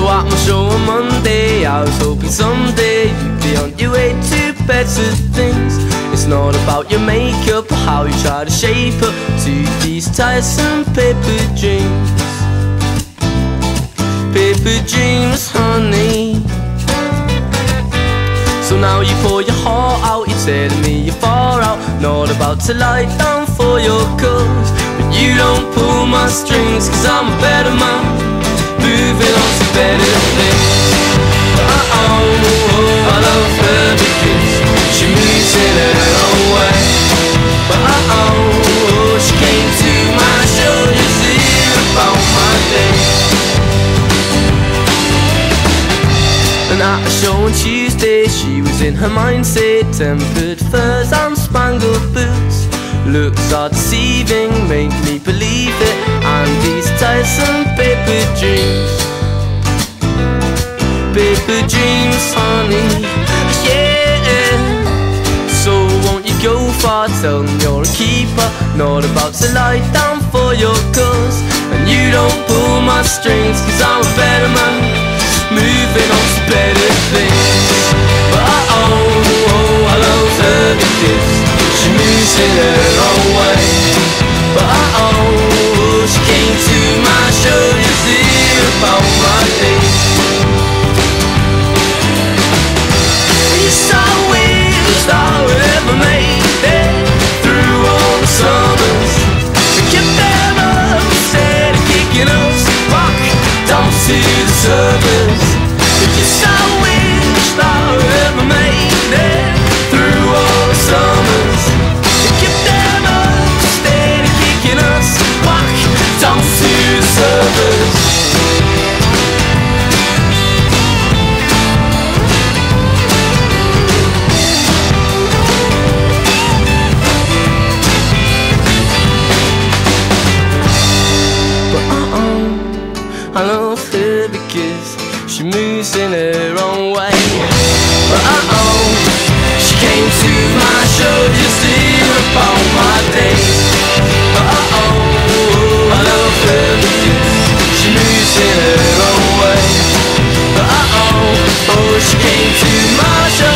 So at my show on Monday, I was hoping someday you'd be on your way to better things. It's not about your makeup or how you try to shape up to these tiresome paper dreams. Paper dreams, honey. So now you pour your heart out, you're telling me you're far out, not about to lie down for your cause. But you don't pull my strings, cause I'm a better man, moving on to better things. I love her because she moves in her own way. But she came to my show just to hear about my day. And at a show on Tuesday, she was in her mindset, tempered furs and spangled boots. Looks are deceiving, make me believe it, and these tiresome paper dreams. Paper dreams, honey, yeah. So won't you go far, tell them you're a keeper, not about to lie down for your cause. And you don't pull my strings, cause I'm a better man, moving on to better things. But I love her because she moves in her own way. But she came to my show just to hear about my days. Yes, I wish I ever made it through all the summers. We kept them up instead of kicking us back down to the surface. Yes, I wish I ever made it through all the summers. We kept them up instead of kicking us back down to the surface. I love her because she moves in her own way. But she came to my show just to hear about my days. But I love her because she moves in her own way. But she came to my show